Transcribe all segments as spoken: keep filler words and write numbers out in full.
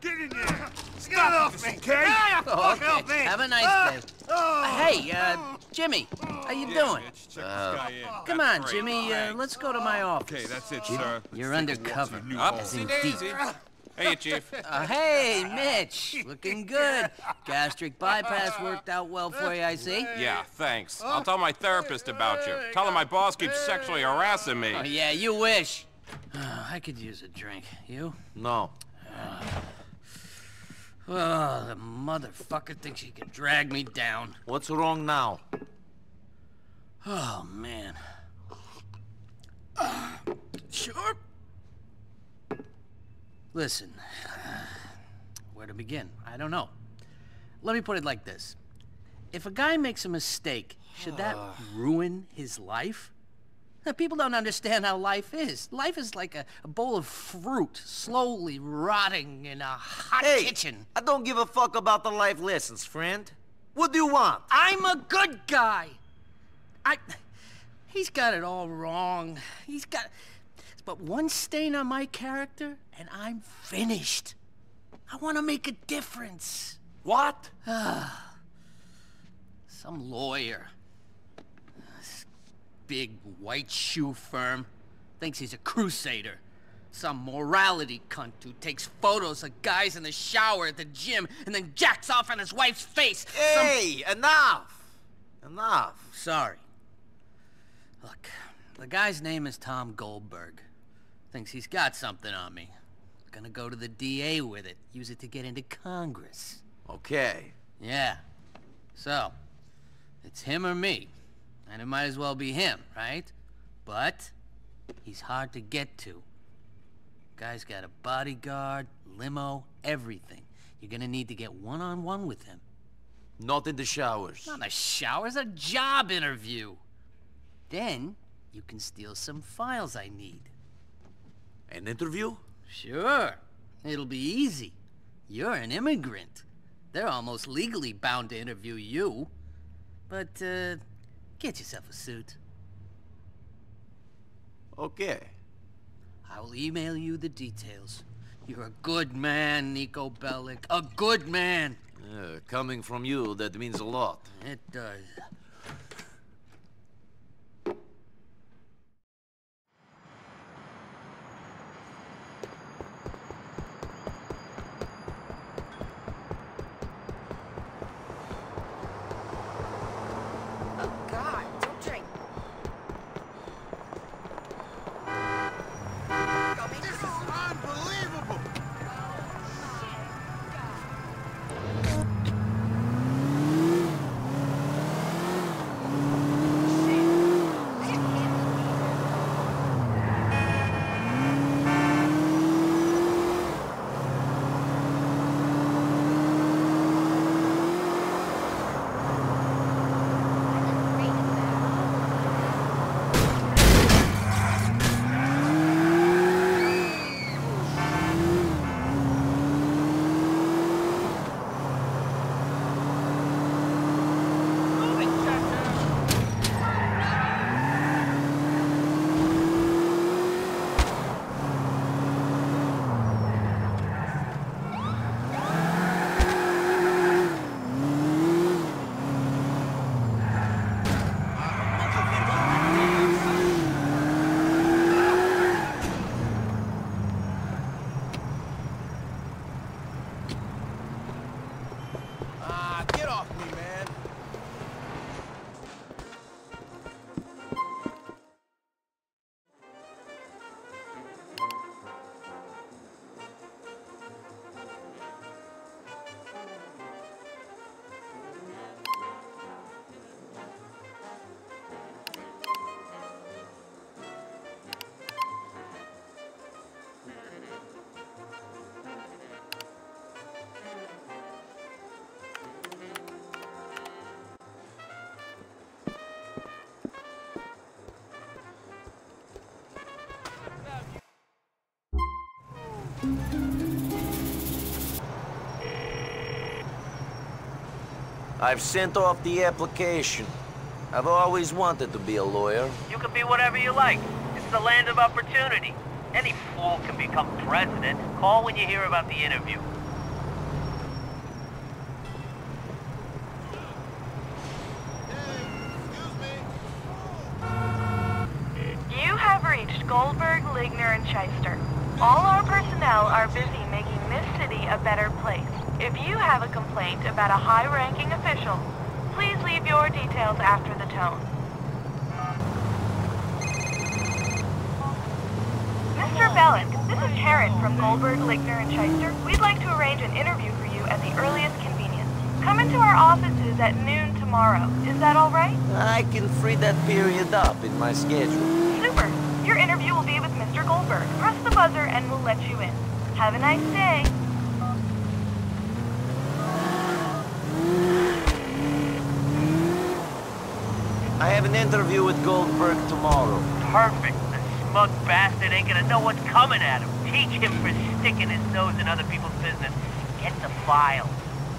Get in there! Get off me! Okay? Oh, okay. Have a nice day. Uh, hey, uh, Jimmy, how you Yeah, doing? Mitch, check Uh, this guy in. Come That's on, great. Jimmy, uh, let's go to my office. Okay, that's it, Jimmy, sir. you're Let's take a walk undercover, to the new as home. in Upsy-daisy. deep. Hey, Chief. Uh, hey, Mitch, looking good. Gastric bypass worked out well for you, I see. Yeah, thanks. I'll tell my therapist about you. Tell him my boss keeps sexually harassing me. Oh, yeah, you wish. I could use a drink. You? No. Oh, the motherfucker thinks he can drag me down. What's wrong now? Oh, man. Uh, sure. Listen, where to begin? I don't know. Let me put it like this. If a guy makes a mistake, should that ruin his life? Now, people don't understand how life is. Life is like a, a bowl of fruit slowly rotting in a hot Hey, kitchen. I don't give a fuck about the life lessons, friend. What do you want? I'm a good guy. I... He's got it all wrong. He's got... But one stain on my character, and I'm finished. I want to make a difference. What? Some lawyer. This big white shoe firm. Thinks he's a crusader. Some morality cunt who takes photos of guys in the shower at the gym and then jacks off on his wife's face. Hey, Some... enough. Enough. Sorry. Look, the guy's name is Tom Goldberg. Thinks he's got something on me. Gonna go to the D A with it. Use it to get into Congress. Okay. Yeah. So, it's him or me. And it might as well be him, right? But, he's hard to get to. Guy's got a bodyguard, limo, everything. You're gonna need to get one-on-one with him. Not in the showers. Not a shower, it's a job interview. Then, you can steal some files I need. An interview? Sure. It'll be easy. You're an immigrant. They're almost legally bound to interview you. But, uh, get yourself a suit. Okay. I will email you the details. You're a good man, Niko Bellic. A good man! Uh, coming from you, that means a lot. It does. I've sent off the application. I've always wanted to be a lawyer. You can be whatever you like. It's the land of opportunity. Any fool can become president. Call when you hear about the interview. Goldberg, Ligner, and Shyster. All our personnel are busy making this city a better place. If you have a complaint about a high-ranking official, please leave your details after the tone. Mister Bellick, this is Karen from Goldberg, Ligner, and Shyster. We'd like to arrange an interview for you at the earliest convenience. Come into our offices at noon tomorrow. Is that all right? I can free that period up in my schedule. Super. Your interview will be with Mister Goldberg. Press the buzzer and we'll let you in. Have a nice day. I have an interview with Goldberg tomorrow. Perfect. The smug bastard ain't gonna know what's coming at him. Teach him for sticking his nose in other people's business. Get the file.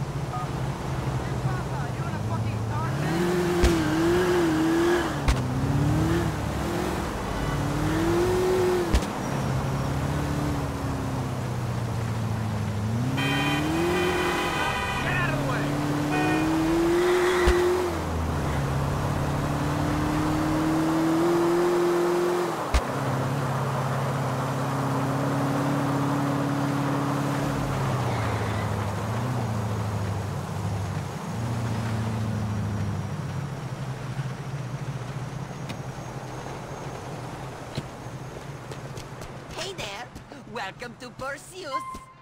Hey there! Welcome to Perseus!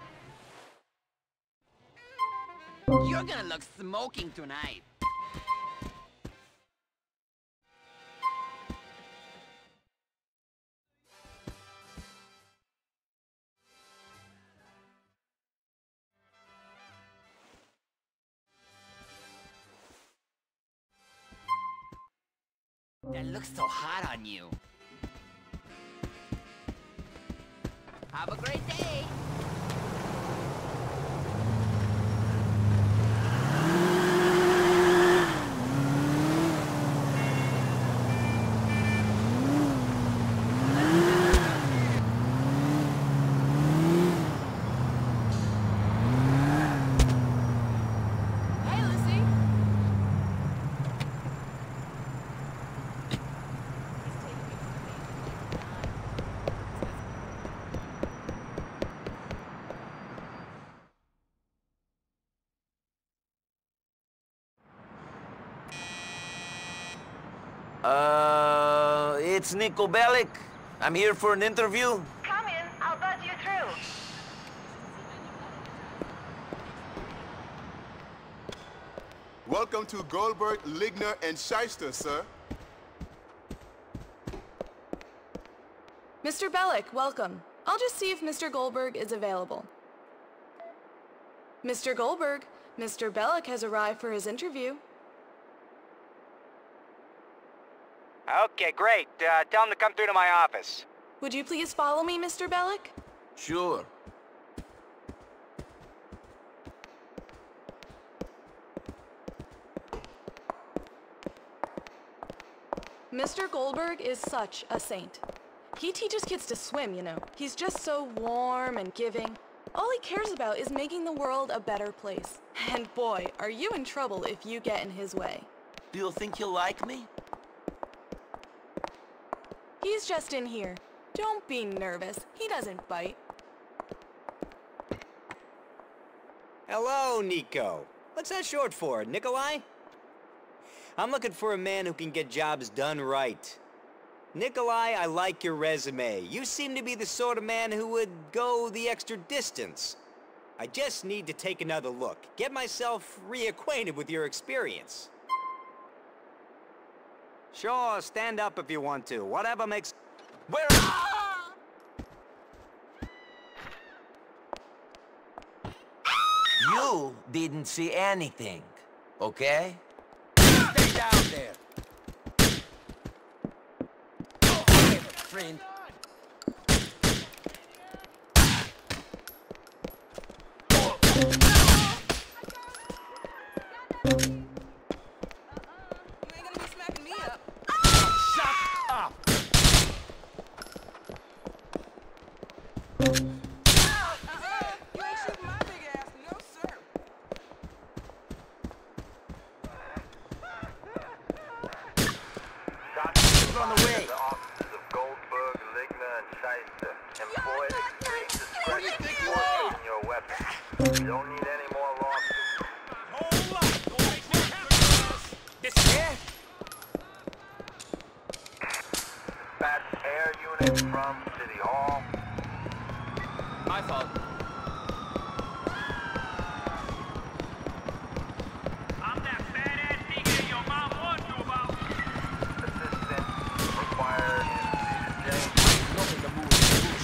You're gonna look smoking tonight. That looks so hot on you. Have a great day! Hey, Lucy. Uh, it's Niko Bellic. I'm here for an interview. Come in. I'll buzz you through. Welcome to Goldberg, Ligner, and Shyster, sir. Mister Bellick, welcome. I'll just see if Mister Goldberg is available. Mister Goldberg, Mister Bellick has arrived for his interview. Okay, great. Uh, tell him to come through to my office. Would you please follow me, Mister Bellick? Sure. Mister Goldberg is such a saint. He teaches kids to swim, you know. He's just so warm and giving. All he cares about is making the world a better place. And boy, are you in trouble if you get in his way. Do you think he'll like me? He's just in here. Don't be nervous. He doesn't bite. Hello, Niko. What's that short for, Nikolai? I'm looking for a man who can get jobs done right. Nikolai, I like your resume. You seem to be the sort of man who would go the extra distance. I just need to take another look, get myself reacquainted with your experience. Sure, stand up if you want to. Whatever makes... Where... You didn't see anything, okay? Stay down there! Oh, friend. On the way. The offices of Goldberg, Ligner, Employ extreme discretion before using your weapon. You don't need any more lawsuits. Hold up! Don't make me have this here? Dispatch air units from City Hall. My fault. I'm that badass nigga your mom warned you about. Assistance required in James.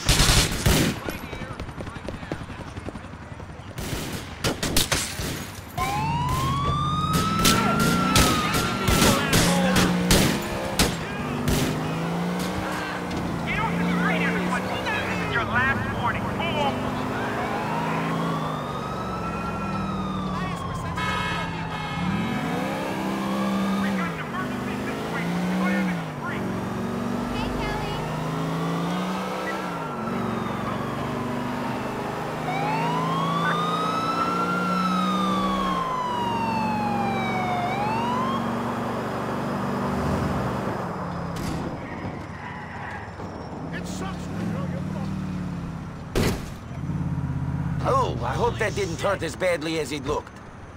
Get off the street, everyone. This is your last warning. Move. We've got an emergency situation. Go down the street. Hey, Kelly. Oh, I hope that didn't hurt as badly as it looked.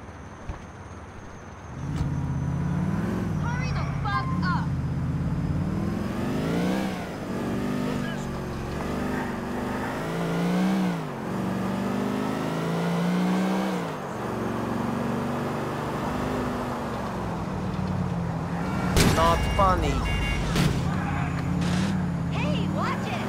Hurry the fuck up. Not funny. Hey, watch it.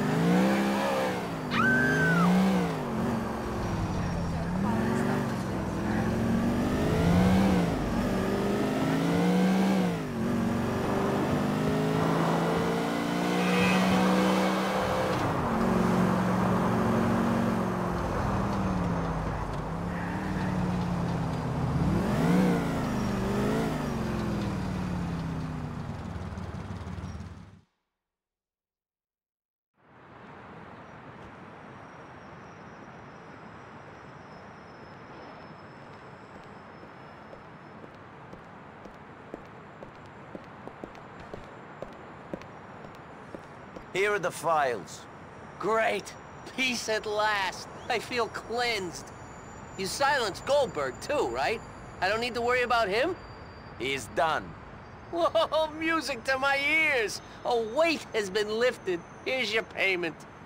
Here are the files. Great. Peace at last. I feel cleansed. You silenced Goldberg too, right? I don't need to worry about him? He's done. Whoa, music to my ears. A weight has been lifted. Here's your payment.